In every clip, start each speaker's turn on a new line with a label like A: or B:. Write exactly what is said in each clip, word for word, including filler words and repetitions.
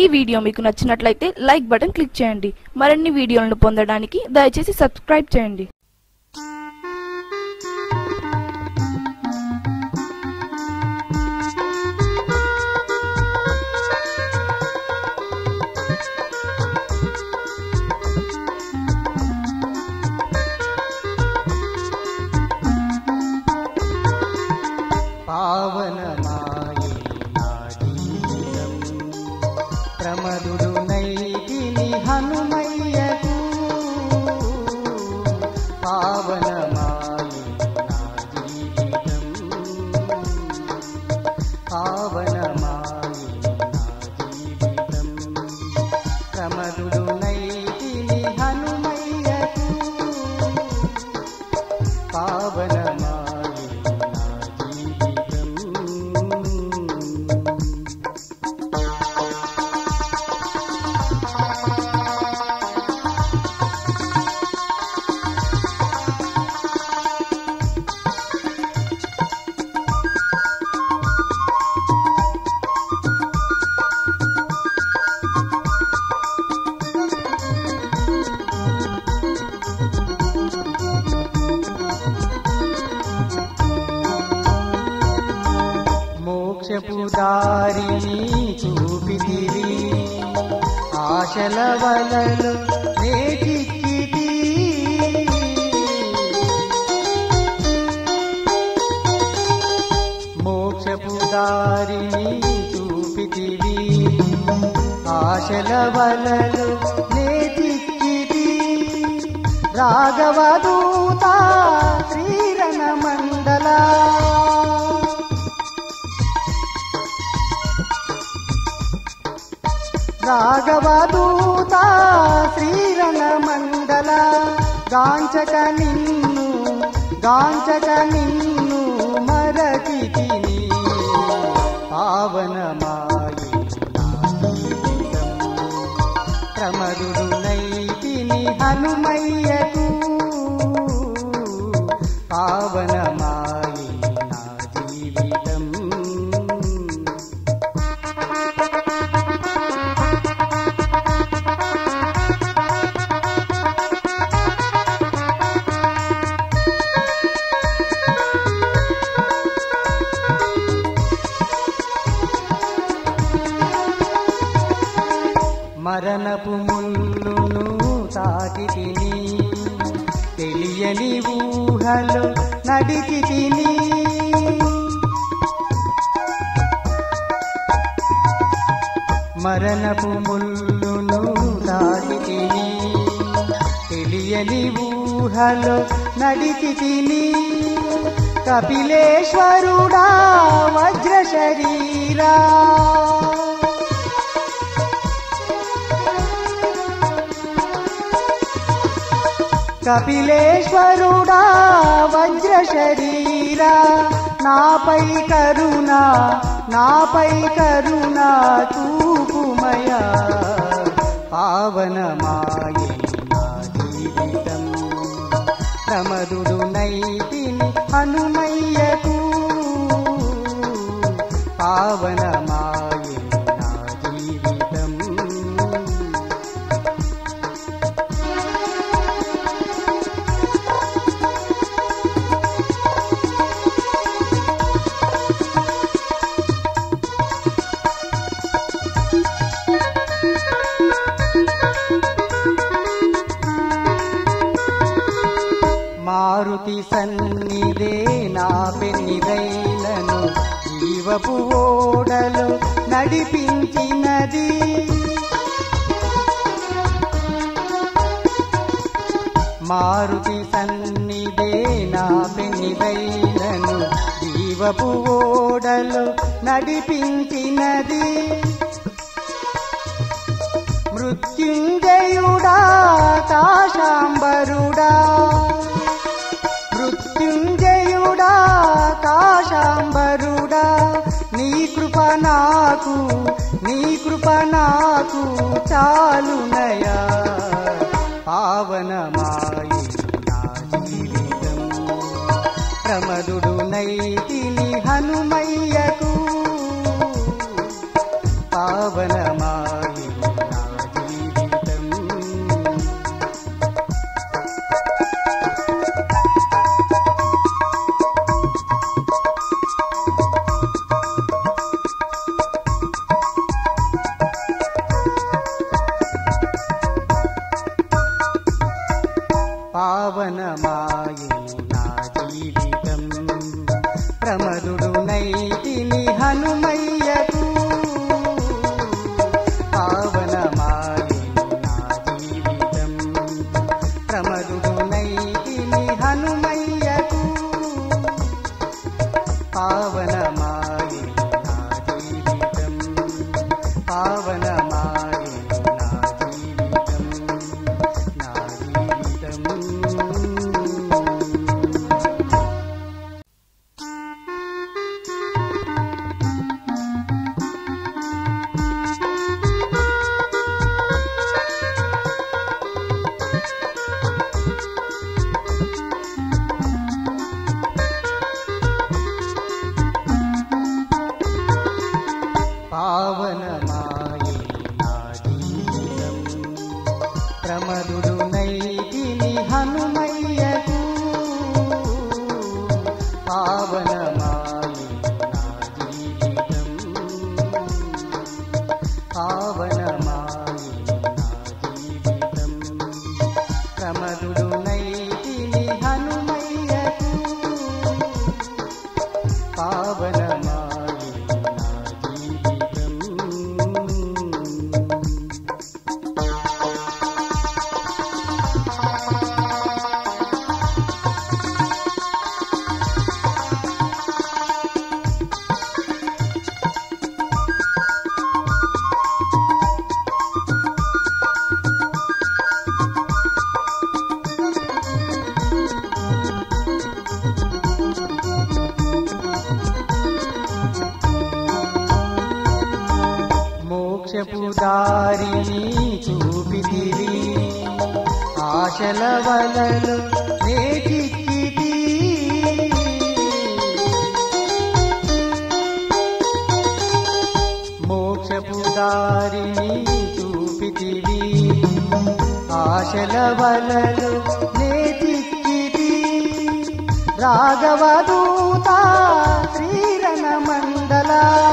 A: ఈ వీడియో మీకు నచ్చినట్లయితే లైక్ బటన్ క్లిక్ చేయండి. మరిన్ని వీడియోలను పొందడానికి దయచేసి సబ్స్క్రైబ్ చేయండి.
B: పావనమాయే నా జీవితం ప్రమదుడు నైతిని హనుమయ్యకు పావనమాయే నా జీవితం పావనమాయే నా జీవితం ప్రమదుడు నైతిని హనుమయ్యకు పావనమాయే మోక్షపు దారిని చూపితివి ఆశల వలలో నేటిక్కితి మోక్షపు దారిని చూపితివి ఆశల వలలో నేటిక్కితి రాఘవదూత శ్రీరణ మండల రాఘవదూత శ్రీరణ మండల గాంచక నిన్ను గాంచక నిన్ను మరచితిని పావనమాయే నా జీవితం ప్రమదుడు నైతిని హనుమయ్యకు పావనమాయే నా జీవితం మరణపు ముల్లును తాకి తిని తెలియని ఊహలో నడిచి తిని మరణపు ముల్లును తాకి తిని తెలియని ఊహలో నడిచి తిని కపిలేశ్వరుడా వజ్ర శరీరా కపిలేశ్వరుడా వజ్ర శరీరా నాపై కరుణ నాపై కరుణ చూపుమయా పావనమాయే నా జీవితం ప్రమదుడు నైతిని హనుమయ్యకు పావనమాయే నా జీవితం మారుతి సన్నిధే నా పెన్నిదైనను జీవపు ఓడలు నడిపించినది మారుతి సన్నిధే నా పెన్నిదైనను జీవపు ఓడలు నడిపించినది మృత్యుంజయుడా కాశాంబరుడా మృత్యుంజయుడా కాశాంబరుడా నీ కృప నాకు నీ కృప నాకు చాలునయా పావనమాయే నా జీవితం ప్రమదుడు నైతిని హనుమయ్యకు పావనమాయే ప్రమదుడు నైతిని హనుమయ్యకు పావనమాయే నా జీవితం ప్రమదుడు నైతిని హనుమయ్యకు పావనమాయే నా జీవితం పావనమాయే నా జీవితం నా జీవితం పావనమాయే నా జీవితం ప్రమదుడు నైతిని హనుమయ్యకు పావనమాయే నా జీవితం పావనమాయే నా జీవితం ప్రమదుడు నైతిని హనుమయ్యకు పావనమాయే నా జీవితం మోక్షపు దారిని చూపితివి ఆశల వలలు నేచిక్కితి మోక్షపు దారిని చూపితివి ఆశల వలలు నేచిక్కితి రాఘవదూత శ్రీరణ మండల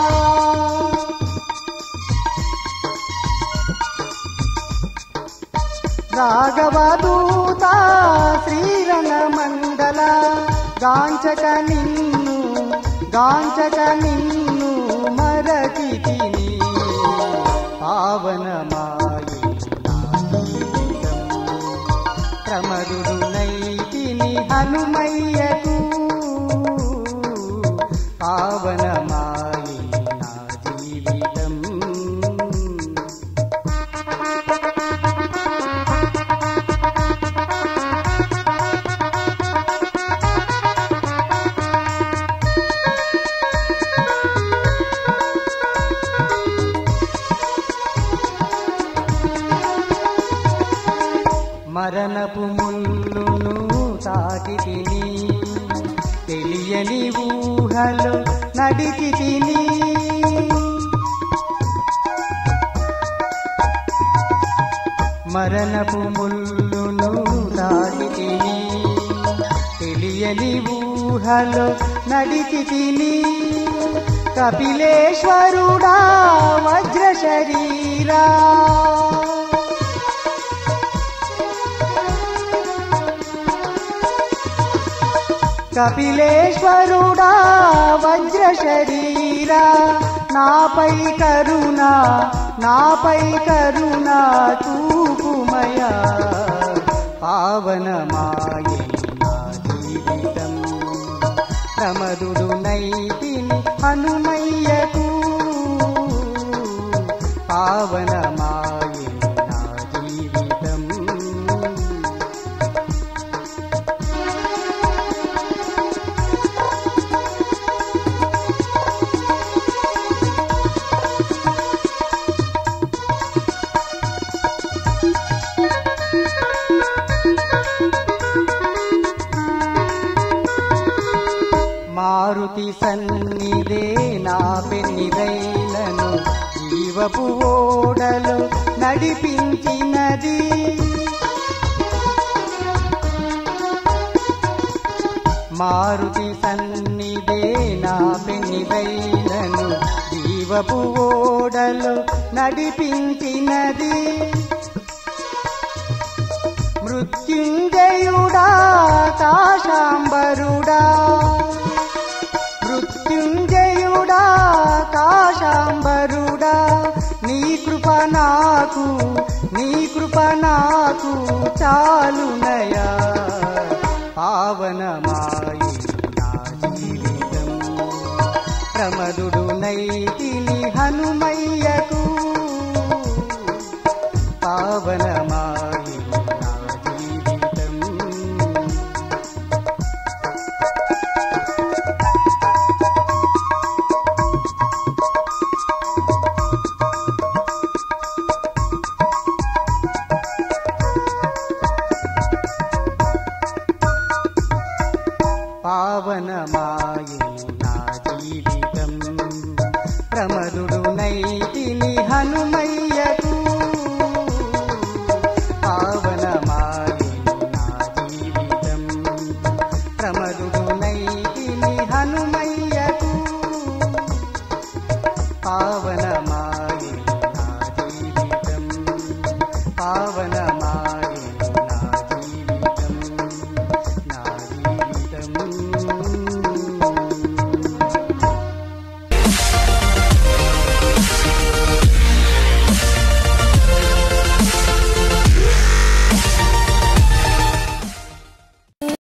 B: రాఘవదూత శ్రీరణ మండల గాంచక నిన్ను గాంచక నిన్ను మరచితిని పావనమాయే నా జీవితం ప్రమదుడు నైతిని హనుమయ్యకు పావనమాయే నా జీవితం మరణపు ముల్లును తాకి తిని తెలియని ఊహలు నడిచి తిని మరణపు ముల్లును తాకి తిని తెలియని ఊహలు నడిచి తిని కపిలేశ్వరుడా వజ్ర శరీరా కపిలేశ్వరుడా వజ్ర శరీరా నాపై కరుణ నాపై కరుణ చూపుమయా పావనమాయే నా జీవితం ప్రమదుడు నైతిని హనుమయ్యకు పావనమాయే నా జీవితం మారుతి సన్నిధే నా పెన్నిదైనను జీవపు ఓడలు నడిపించినది మారుతి సన్నిధే నా పెన్నిదైనను జీవపు ఓడలు నడిపించినది మృత్యుంజయుడా కాశాంబరుడా నాకు నీ కృప నాకు చాలునయా పావనమాయి నా జీవితం ప్రమదుడు నైతిని హనుమయ్యకు పావనమాయి నా జీవితం పావనమాయు నా జీవితం ప్రమదుడు నైతిని హనుమయ్యకు